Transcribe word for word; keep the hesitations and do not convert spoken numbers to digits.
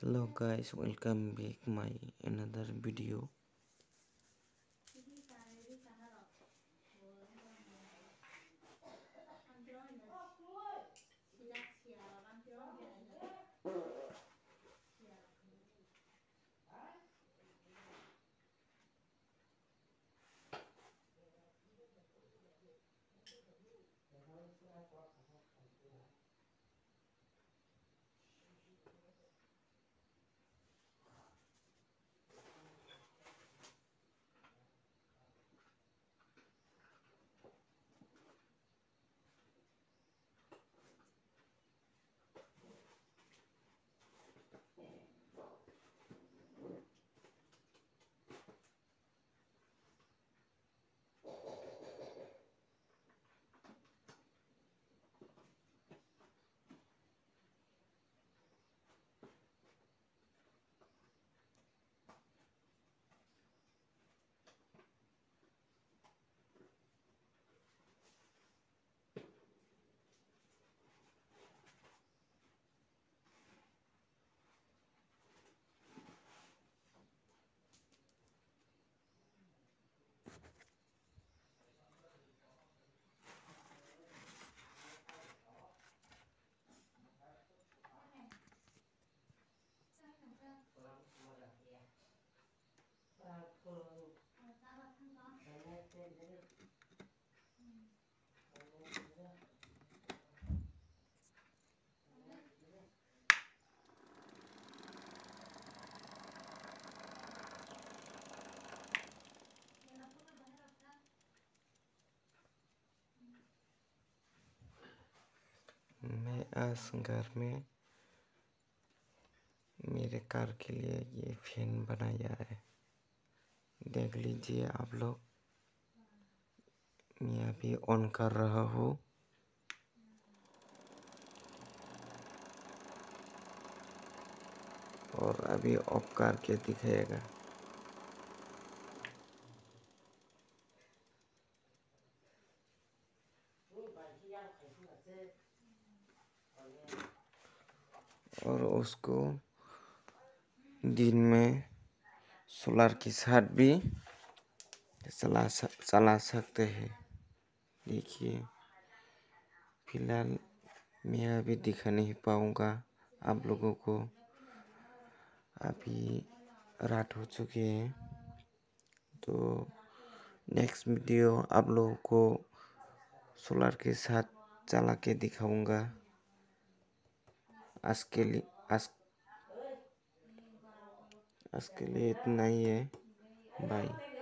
Hello guys, welcome back my another video. मैं आज घर में मेरे कार के लिए ये फैन बनाया है, देख लीजिए आप लोग। मैं अभी ऑन कर रहा हूँ। और अभी ऑफ करके दिखाएगा। और उसको दिन में सोलर के साथ भी चला सक चला सकते हैं। देखिए, फिलहाल मैं अभी दिखा नहीं पाऊँगा आप लोगों को। अभी रात हो चुके हैं, तो नेक्स्ट वीडियो आप लोगों को सोलर के साथ चला के दिखाऊंगा। आज के लिए आज आज के लिए इतना ही है। बाय।